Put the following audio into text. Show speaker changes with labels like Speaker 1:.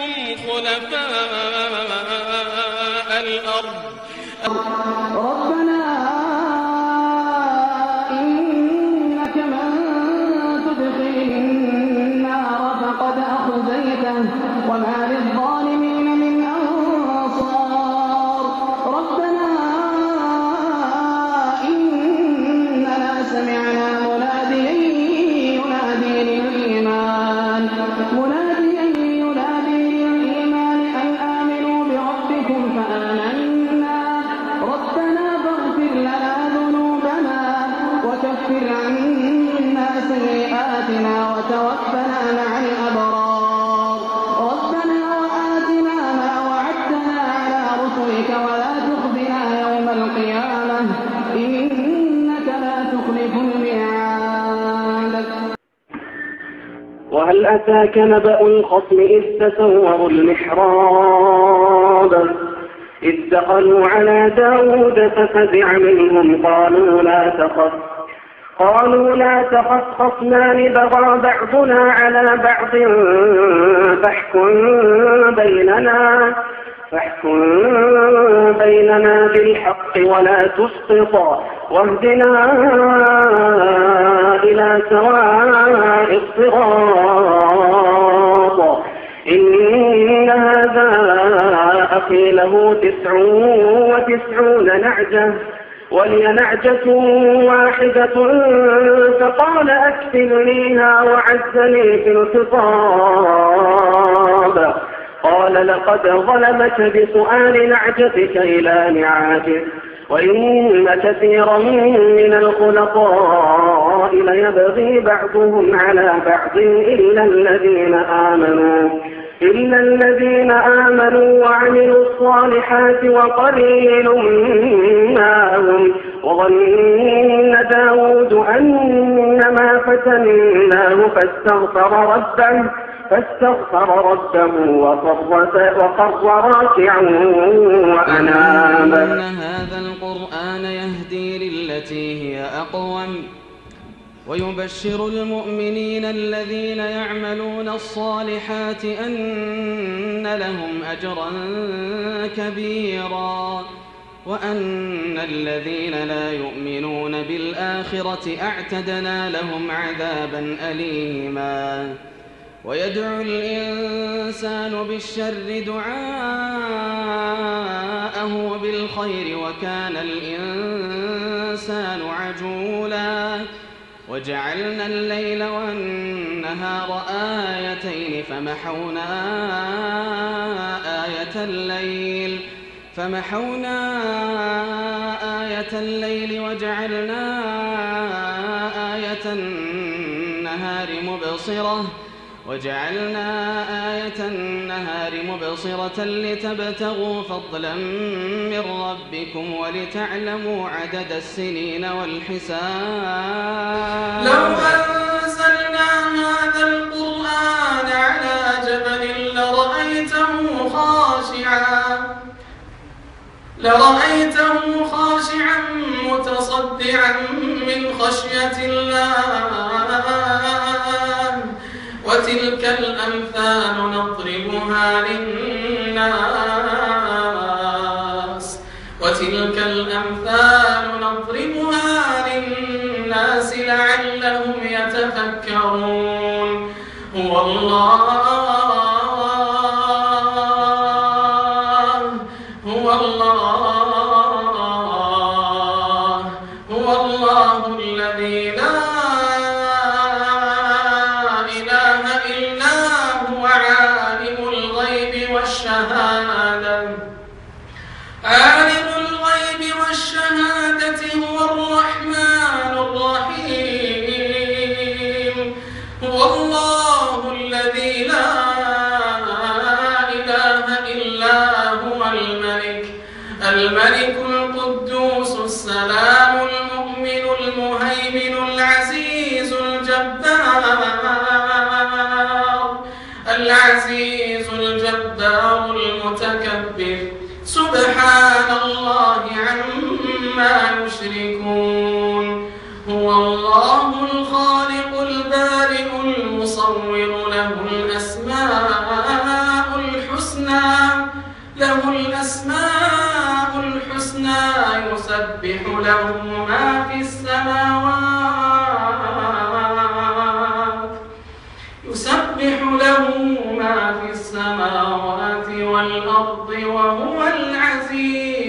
Speaker 1: جعلكم خلفاء الأرض.
Speaker 2: ربنا إنك من تدخل النار فقد أخزيته وما للظالمين من أنصار. ربنا إننا سمعنا مناديا ينادي للإيمان أن آمنوا بربكم فآمنا. ربنا فاغفر لنا ذنوبنا وكفر عنا سيئاتنا وتوفنا مع الأبرار. ربنا وآتنا ما وعدتنا على رسلك ولا تخزنا يوم القيامة إنك لا تخلف الميعاد.
Speaker 3: وهل أتاك نبأ الخصم إذ تسوروا المحراب إذ دخلوا على داود ففزع منهم قالوا لا تخف خصمان بغى بعضنا على بعض فاحكم بيننا بالحق ولا تسقط واهدنا إلى سواء الصراط. إن هذا أخي له 99 نعجة ولي نعجة واحدة فقال أكفلنيها وعزني في الخطاب. قال لقد ظلمك بسؤال نعجتك إلى نعاجه وإن كثيرا من الخلطاء ليبغي بعضهم على بعض إلا الذين آمنوا وعملوا الصالحات وقليل ما هم. وظن داود أنما فتناه فاستغفر ربه وخر راكعا وأناب.
Speaker 4: إن هذا القرآن يهدي للتي هي أقوم ويبشر المؤمنين الذين يعملون الصالحات أن لهم أجرا كبيرا وأن الذين لا يؤمنون بالآخرة أعتدنا لهم عذابا أليما. ويدعو الإنسان بالشر دعاءه بالخير وكان الإنسان عجولا. وجعلنا الليل والنهار آيتين فمحونا آية الليل وجعلنا آية النهار مبصرة لتبتغوا فضلا من ربكم ولتعلموا عدد السنين والحساب.
Speaker 5: لو أنزلنا هذا القرآن على جبل لرأيته خاشعا متصدعا من خشية الله. وتلك الأمثال نضربها للناس لعلهم يتفكرون. هو الله الذي لا إله إلا هو عالم الغيب والشهادة هو الرحمن الرحيم. هو الله الذي لا إله إلا هو الملك القدوس السلام المؤمن المهيمن العزيز الجبار المتكبر. سبحان الله عما يشركون. هو الله الخالق البارئ المصور له الأسماء الأسماء الحسنى يسبح له ما في السماوات والأرض وهو العزيز